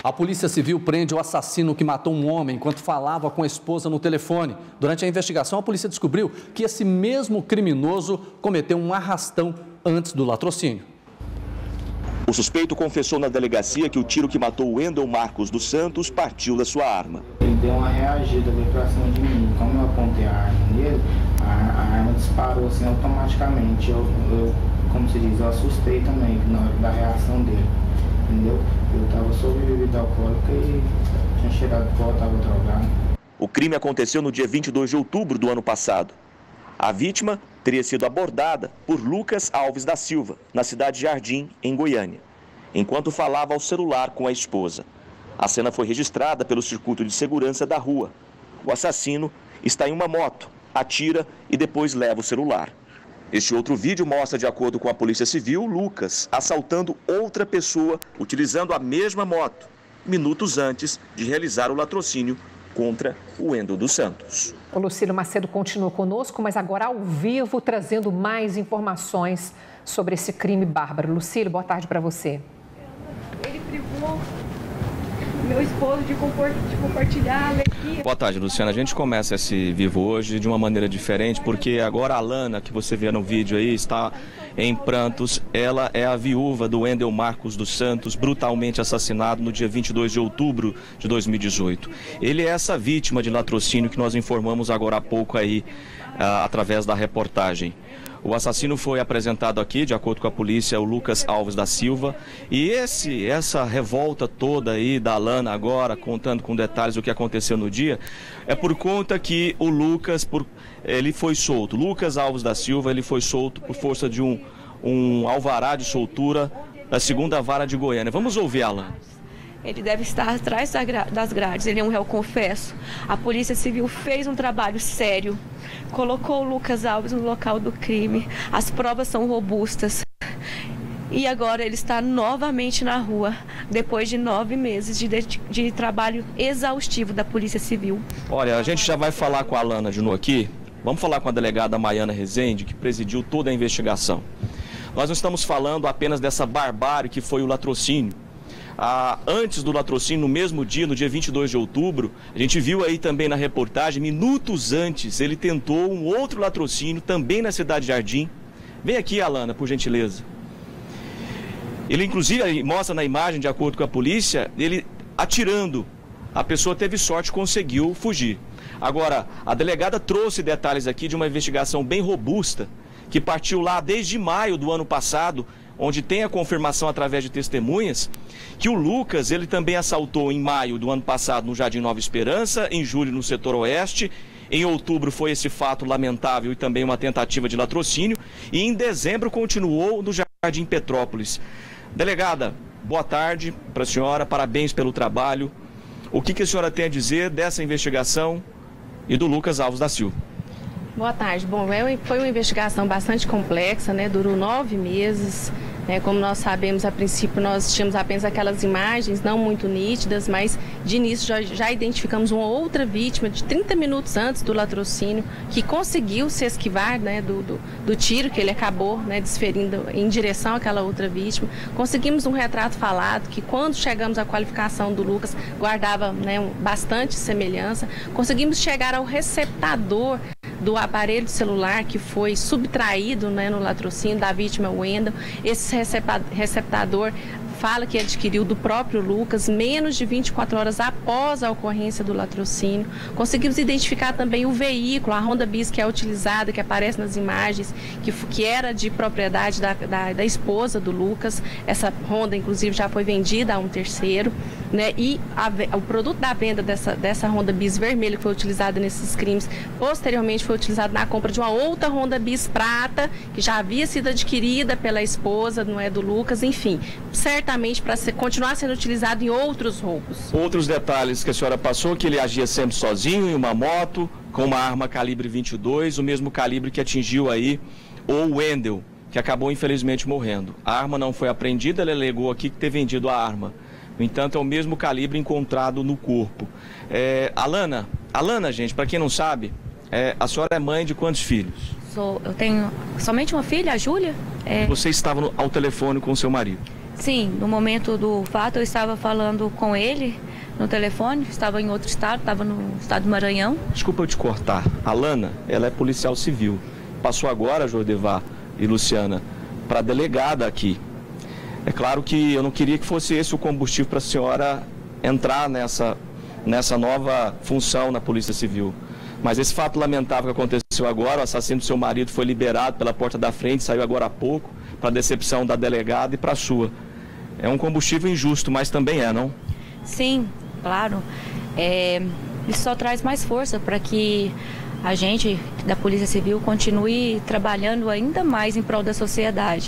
A Polícia Civil prende o assassino que matou um homem enquanto falava com a esposa no telefone. Durante a investigação, a polícia descobriu que esse mesmo criminoso cometeu um arrastão antes do latrocínio. O suspeito confessou na delegacia que o tiro que matou o Wendel Marcos dos Santos partiu da sua arma. Ele deu uma reagida, veio pra cima de mim. Como eu apontei a arma nele, a arma disparou assim automaticamente. Eu, como se diz, eu assustei também na hora da reação dele. Entendeu? Eu estava sob bebida alcoólica e tinha cheirado pó, estava drogado. O crime aconteceu no dia 22 de outubro do ano passado. A vítima teria sido abordada por Lucas Alves da Silva, na cidade de Jardim, em Goiânia, enquanto falava ao celular com a esposa. A cena foi registrada pelo circuito de segurança da rua. O assassino está em uma moto, atira e depois leva o celular. Este outro vídeo mostra, de acordo com a Polícia Civil, Lucas assaltando outra pessoa utilizando a mesma moto, minutos antes de realizar o latrocínio contra o Wendel dos Santos. O Lucílio Macedo continua conosco, mas agora ao vivo, trazendo mais informações sobre esse crime bárbaro. Lucílio, boa tarde para você. Ele privou meu esposo de compartilhar a alegria. Boa tarde, Luciana. A gente começa esse vivo hoje de uma maneira diferente, porque agora a Alana, que você vê no vídeo aí, está em prantos. Ela é a viúva do Wendel Marcos dos Santos, brutalmente assassinado no dia 22 de outubro de 2018. Ele é essa vítima de latrocínio que nós informamos agora há pouco aí, através da reportagem. O assassino foi apresentado aqui, de acordo com a polícia, o Lucas Alves da Silva. E essa revolta toda aí da Alana agora, contando com detalhes do que aconteceu no dia, é por conta que o Lucas, ele foi solto. Lucas Alves da Silva, ele foi solto por força de um alvará de soltura da 2ª Vara de Goiânia. Vamos ouvir a Alana. Ele deve estar atrás das grades, ele é um réu confesso. A Polícia Civil fez um trabalho sério, colocou o Lucas Alves no local do crime, as provas são robustas. E agora ele está novamente na rua, depois de 9 meses de trabalho exaustivo da Polícia Civil. Olha, a gente já vai falar com a Alana de novo aqui. Vamos falar com a delegada Maiana Rezende, que presidiu toda a investigação. Nós não estamos falando apenas dessa barbárie que foi o latrocínio. Antes do latrocínio, no mesmo dia, no dia 22 de outubro, a gente viu aí também na reportagem, minutos antes, ele tentou um outro latrocínio, também na cidade de Jardim. Vem aqui, Alana, por gentileza. Ele, inclusive, mostra na imagem, de acordo com a polícia, ele atirando. A pessoa teve sorte, conseguiu fugir. Agora, a delegada trouxe detalhes aqui de uma investigação bem robusta, que partiu lá desde maio do ano passado, onde tem a confirmação através de testemunhas, que o Lucas, ele também assaltou em maio do ano passado no Jardim Nova Esperança, em julho no setor oeste, em outubro foi esse fato lamentável e também uma tentativa de latrocínio, e em dezembro continuou no Jardim Petrópolis. Delegada, boa tarde para a senhora, parabéns pelo trabalho. O que a senhora tem a dizer dessa investigação e do Lucas Alves da Silva? Boa tarde. Bom, foi uma investigação bastante complexa, né? Durou 9 meses. Como nós sabemos, a princípio nós tínhamos apenas aquelas imagens não muito nítidas, mas de início já identificamos uma outra vítima de 30 minutos antes do latrocínio, que conseguiu se esquivar, né, do tiro que ele acabou, né, desferindo em direção àquela outra vítima. Conseguimos um retrato falado que, quando chegamos à qualificação do Lucas, guardava, né, bastante semelhança. Conseguimos chegar ao receptador do aparelho celular que foi subtraído, né, no latrocínio da vítima Wendel. Esse receptador fala que adquiriu do próprio Lucas menos de 24 horas após a ocorrência do latrocínio. Conseguimos identificar também o veículo, a Honda Bis que é utilizada, que aparece nas imagens, que era de propriedade da esposa do Lucas. Essa Honda, inclusive, já foi vendida a um terceiro, né? E o produto da venda dessa Honda Bis vermelha que foi utilizada nesses crimes, posteriormente foi utilizado na compra de uma outra Honda Bis prata, que já havia sido adquirida pela esposa, não é, do Lucas, enfim, certamente para continuar sendo utilizado em outros roubos. Outros detalhes que a senhora passou, que ele agia sempre sozinho em uma moto, com uma arma calibre 22, o mesmo calibre que atingiu aí o Wendel, que acabou infelizmente morrendo. A arma não foi apreendida, ele alegou aqui que ter vendido a arma. No entanto, é o mesmo calibre encontrado no corpo. Alana, gente, para quem não sabe, a senhora é mãe de quantos filhos? Eu tenho somente uma filha, a Júlia. Você estava ao telefone com seu marido? Sim, no momento do fato eu estava falando com ele no telefone, estava em outro estado, estava no estado do Maranhão. Desculpa eu te cortar. A Lana, ela é policial civil. Passou agora, Jordevar e Luciana, para a delegada aqui. É claro que eu não queria que fosse esse o combustível para a senhora entrar nessa nova função na Polícia Civil. Mas esse fato lamentável que aconteceu agora, o assassino do seu marido foi liberado pela porta da frente, saiu agora há pouco, para a decepção da delegada e para a sua. É um combustível injusto, mas também é, não? Sim, claro. Isso só traz mais força para que a gente da Polícia Civil continue trabalhando ainda mais em prol da sociedade.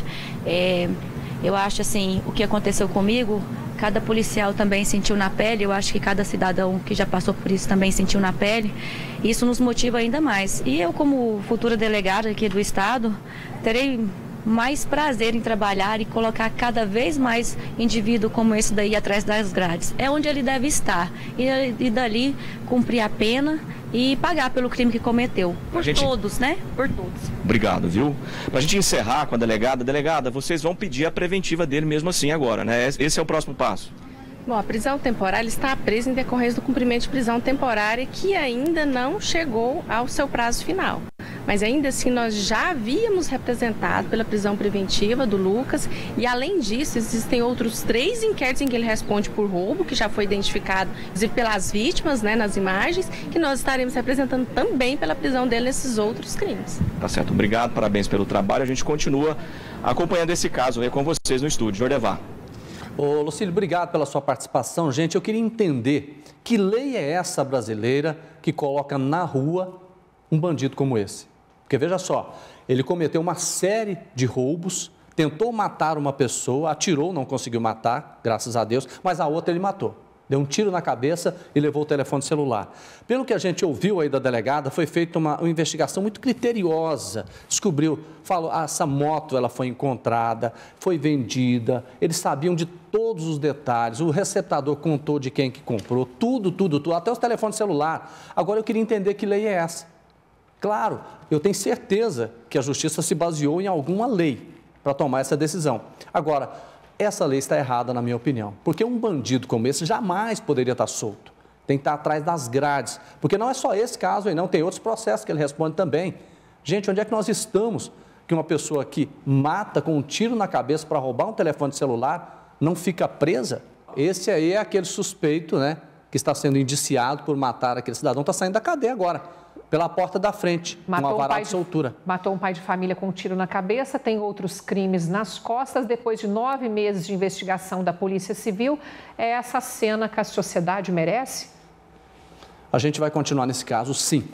Eu acho assim, o que aconteceu comigo, cada policial também sentiu na pele, eu acho que cada cidadão que já passou por isso também sentiu na pele. Isso nos motiva ainda mais. E eu, como futura delegada aqui do Estado, terei mais prazer em trabalhar e colocar cada vez mais indivíduo como esse daí atrás das grades. É onde ele deve estar. E dali cumprir a pena e pagar pelo crime que cometeu. Por todos, né? Por todos. Obrigado, viu? Pra gente encerrar com a delegada. Delegada, vocês vão pedir a preventiva dele mesmo assim agora, né? Esse é o próximo passo. Bom, a prisão temporária está presa em decorrência do cumprimento de prisão temporária que ainda não chegou ao seu prazo final. Mas ainda assim nós já havíamos representado pela prisão preventiva do Lucas e além disso existem outros 3 inquéritos em que ele responde por roubo, que já foi identificado inclusive pelas vítimas, né, nas imagens, que nós estaremos representando também pela prisão dele nesses outros crimes. Tá certo, obrigado, parabéns pelo trabalho, a gente continua acompanhando esse caso aí com vocês no estúdio. Jordevar. Ô, Lucílio, obrigado pela sua participação. Gente, eu queria entender que lei é essa brasileira que coloca na rua um bandido como esse? Porque veja só, ele cometeu uma série de roubos, tentou matar uma pessoa, atirou, não conseguiu matar, graças a Deus, mas a outra ele matou. Deu um tiro na cabeça e levou o telefone celular. Pelo que a gente ouviu aí da delegada, foi feita uma investigação muito criteriosa. Descobriu, falou, essa moto ela foi encontrada, foi vendida, eles sabiam de todos os detalhes, o receptador contou de quem que comprou, tudo, até os telefones celular. Agora eu queria entender que lei é essa. Claro, eu tenho certeza que a Justiça se baseou em alguma lei para tomar essa decisão. Agora, essa lei está errada, na minha opinião, porque um bandido como esse jamais poderia estar solto. Tem que estar atrás das grades, porque não é só esse caso aí, não, tem outros processos que ele responde também. Gente, onde é que nós estamos que uma pessoa que mata com um tiro na cabeça para roubar um telefone celular não fica presa? Esse aí é aquele suspeito, né, que está sendo indiciado por matar aquele cidadão, está saindo da cadeia agora, pela porta da frente, uma vara de soltura. Matou um pai de família com um tiro na cabeça, tem outros crimes nas costas. Depois de 9 meses de investigação da Polícia Civil, é essa cena que a sociedade merece? A gente vai continuar nesse caso, sim.